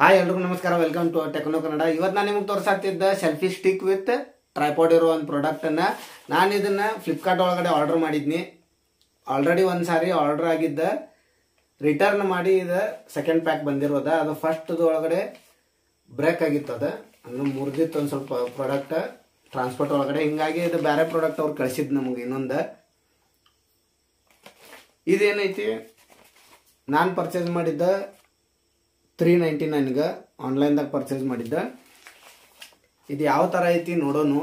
Hi ಎಲ್ರಿಗೂ ನಮಸ್ಕಾರ, welcome to techno Kannada. ಇವತ್ತು ನಾನು ನಿಮಗೆ ತೋರಿಸಾಕ್ತಿದ್ದ ಸೆಲ್ಫಿ ಸ್ಟಿಕ್ ವಿತ್ ಟ್ರೈಪಾಡ್ ಇರೋ ಒಂದು ಪ್ರಾಡಕ್ಟನ್ನು ನಾನು ಇದನ್ನು ಫ್ಲಿಪ್ಕಾರ್ಟ್ ಒಳಗಡೆ ಆರ್ಡರ್ ಮಾಡಿದ್ನಿ. ಆಲ್ರೆಡಿ ಒಂದು ಸಾರಿ ಆರ್ಡರ್ ಆಗಿದ್ದ, ರಿಟರ್ನ್ ಮಾಡಿ ಇದು ಸೆಕೆಂಡ್ ಪ್ಯಾಕ್ ಬಂದಿರೋದ. ಅದು ಫಸ್ಟ್ದು ಒಳಗಡೆ ಬ್ರೇಕ್ ಆಗಿತ್ತು, ಅದು ಅಂದ್ರೆ ಮುರಿದಿತ್ತು ಒಂದು ಸ್ವಲ್ಪ ಪ್ರಾಡಕ್ಟ್ ಟ್ರಾನ್ಸ್ಪೋರ್ಟ್ ಒಳಗಡೆ. ಹಿಂಗಾಗಿ ಇದು ಬೇರೆ ಪ್ರಾಡಕ್ಟ್ ಅವ್ರು ಕಳಿಸಿದ್ದು ನಮಗೆ ಇನ್ನೊಂದು. ಇದೇನೈತಿ, ನಾನು ಪರ್ಚೇಸ್ ಮಾಡಿದ್ದ $399 ಆನ್ಲೈನ್ದಾಗ ಪರ್ಚೇಸ್ ಮಾಡಿದ್ದ. ಇದು ಯಾವ ಥರ ಐತಿ ನೋಡೋಣ.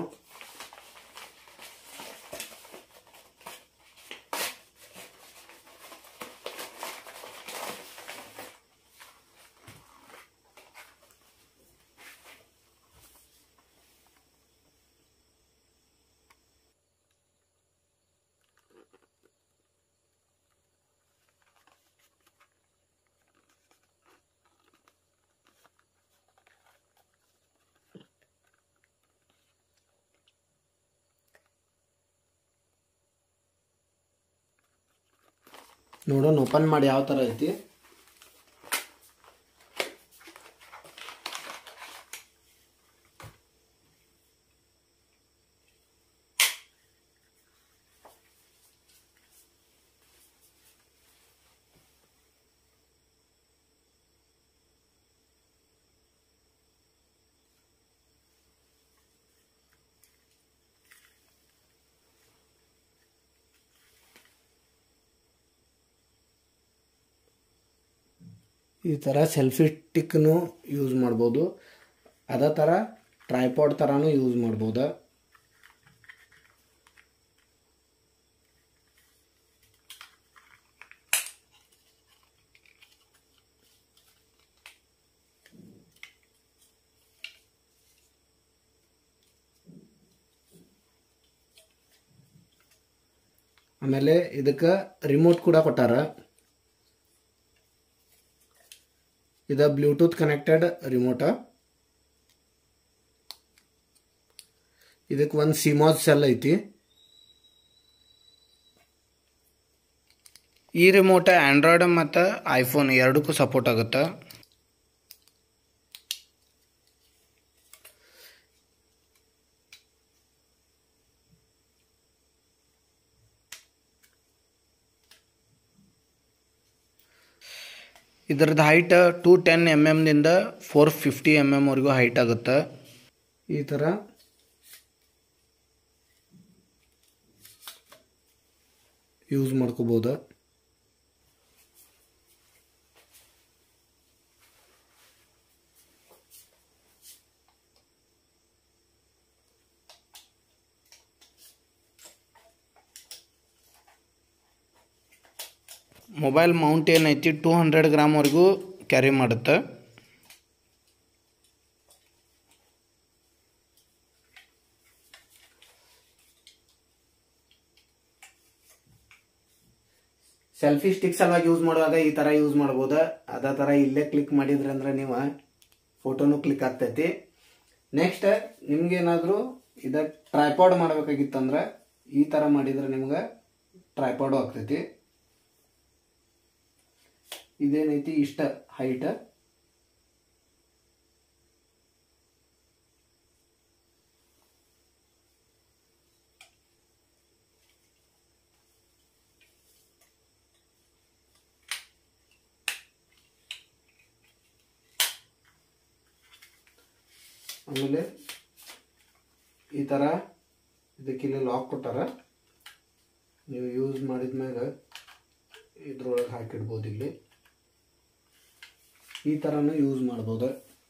ನೋಡೋಣ ಓಪನ್ ಮಾಡಿ ಯಾವ ಥರ ಐತಿ. ಈ ಥರ ಸೆಲ್ಫಿ ಸ್ಟಿಕ್ನು ಯೂಸ್ ಮಾಡ್ಬೋದು, ಅದೇ ಥರ ಟ್ರೈಪಾಡ್ ಥರನೂ ಯೂಸ್ ಮಾಡ್ಬೋದು. ಆಮೇಲೆ ಇದಕ್ಕೆ ರಿಮೋಟ್ ಕೂಡ ಕೊಟ್ಟಾರ. ಇದು ಬ್ಲೂಟೂತ್ ಕನೆಕ್ಟೆಡ್ ರಿಮೋಟ. ಇದಕ್ಕೆ ಒಂದು ಸಿಮಾಸ್ ಸೆಲ್ ಐತಿ. ಈ ರಿಮೋಟ್ ಆಂಡ್ರಾಯ್ಡ್ ಮತ್ತು ಐಫೋನ್ ಎರಡಕ್ಕೂ ಸಪೋರ್ಟ್ ಆಗುತ್ತೆ. ಇದರದ್ದು ಹೈಟ್ 210 mm ದಿಂದ 450 mm ವರೆಗೂ ಹೈಟ್ ಆಗುತ್ತೆ. ಈ ಥರ ಯೂಸ್ ಮಾಡ್ಕೋಬೋದು. ಮೊಬೈಲ್ ಮೌಂಟ್ ಏನೈತಿ 200 ಗ್ರಾಮ್ ವರೆಗೂ ಕ್ಯಾರಿ ಮಾಡುತ್ತೆ. ಸೆಲ್ಫಿ ಸ್ಟಿಕ್ ಸಲುವಾಗಿ ಯೂಸ್ ಮಾಡುವಾಗ ಈ ಥರ ಯೂಸ್ ಮಾಡ್ಬೋದು. ಅದೇ ಥರ ಇಲ್ಲೇ ಕ್ಲಿಕ್ ಮಾಡಿದ್ರಿ ಅಂದ್ರೆ ನೀವು ಫೋಟೋನು ಕ್ಲಿಕ್ ಆಗ್ತೈತಿ. ನೆಕ್ಸ್ಟ್ ನಿಮ್ಗೇನಾದರೂ ಇದು ಟ್ರೈಪಾಡ್ ಮಾಡಬೇಕಾಗಿತ್ತಂದ್ರೆ ಈ ಥರ ಮಾಡಿದ್ರೆ ನಿಮ್ಗೆ ಟ್ರೈಪಾಡು ಆಗ್ತೈತಿ. ಇದೇನೈತಿ ಇಷ್ಟ ಹೈಟ್. ಆಮೇಲೆ ಈ ಥರ ಇದಕ್ಕಿಲ್ಲಿ ಲಾಕ್ ಕೊಟ್ಟಾರ. ನೀವು ಯೂಸ್ ಮಾಡಿದ್ಮ್ಯಾಗ ಇದ್ರೊಳಗೆ ಹಾಕಿಡ್ಬೋದು. ಇಲ್ಲಿ ಈ ಥರನೂ ಯೂಸ್ ಮಾಡ್ಬೋದು.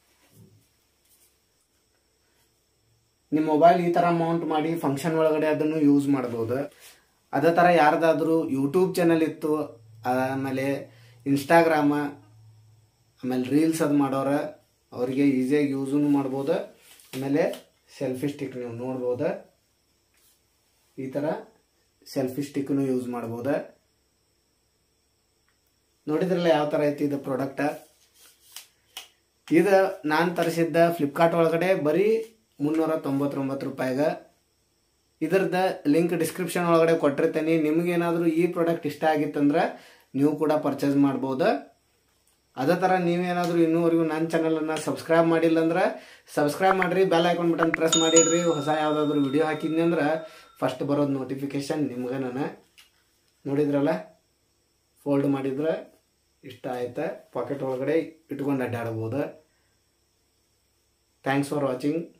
ನಿಮ್ಮ ಮೊಬೈಲ್ ಈ ಥರ ಮೌಂಟ್ ಮಾಡಿ ಫಂಕ್ಷನ್ ಒಳಗಡೆ ಅದನ್ನು ಯೂಸ್ ಮಾಡ್ಬೋದು. ಅದೇ ಥರ ಯಾರ್ದಾದ್ರೂ ಯೂಟ್ಯೂಬ್ ಚಾನಲ್ ಇತ್ತು, ಆಮೇಲೆ ಇನ್ಸ್ಟಾಗ್ರಾಮ, ಆಮೇಲೆ ರೀಲ್ಸ್ ಅದು ಮಾಡೋರ ಅವರಿಗೆ ಈಸಿಯಾಗಿ ಯೂಸೂ ಮಾಡ್ಬೋದು. ಆಮೇಲೆ ಸೆಲ್ಫಿ ಸ್ಟಿಕ್ ನೀವು ನೋಡ್ಬೋದು. ಈ ಥರ ಸೆಲ್ಫಿ ಸ್ಟಿಕ್ನು ಯೂಸ್ ಮಾಡ್ಬೋದು. ನೋಡಿದ್ರಲ್ಲ ಯಾವ ಥರ ಐತಿ ಇದು ಪ್ರಾಡಕ್ಟ್. ಇದು ನಾನು ತರಿಸಿದ್ದ ಫ್ಲಿಪ್ಕಾರ್ಟ್ ಒಳಗಡೆ ಬರೀ $399. ಇದರದ ಲಿಂಕ್ ಡಿಸ್ಕ್ರಿಪ್ಷನ್ ಒಳಗಡೆ ಕೊಟ್ಟಿರ್ತೀನಿ. ನಿಮಗೇನಾದರೂ ಈ ಪ್ರಾಡಕ್ಟ್ ಇಷ್ಟ ಆಗಿತ್ತಂದ್ರೆ ನೀವು ಕೂಡ ಪರ್ಚೇಸ್ ಮಾಡ್ಬೋದು. ಅದೇ ಥರ ನೀವೇನಾದರೂ ಇನ್ನೂವರೆಗೂ ನನ್ನ ಚಾನಲನ್ನು ಸಬ್ಸ್ಕ್ರೈಬ್ ಮಾಡಿಲ್ಲ ಅಂದ್ರೆ ಸಬ್ಸ್ಕ್ರೈಬ್ ಮಾಡಿರಿ, ಬೆಲ್ ಐಕಾನ್ ಬಟನ್ ಪ್ರೆಸ್ ಮಾಡಿಡ್ರಿ. ಹೊಸ ಯಾವುದಾದ್ರೂ ವಿಡಿಯೋ ಹಾಕಿದ್ನಿ ಅಂದ್ರೆ ಫಸ್ಟ್ ಬರೋದು ನೋಟಿಫಿಕೇಶನ್ ನಿಮ್ಗೆ. ನಾನು ನೋಡಿದ್ರಲ್ಲ, ಫೋಲ್ಡ್ ಮಾಡಿದ್ರೆ ಇಷ್ಟ ಆಯ್ತಾ, ಪಾಕೆಟ್ ಒಳಗಡೆ ಇಟ್ಕೊಂಡು ಅಡ್ಡಾಡ್ಬೋದು. Thanks for watching.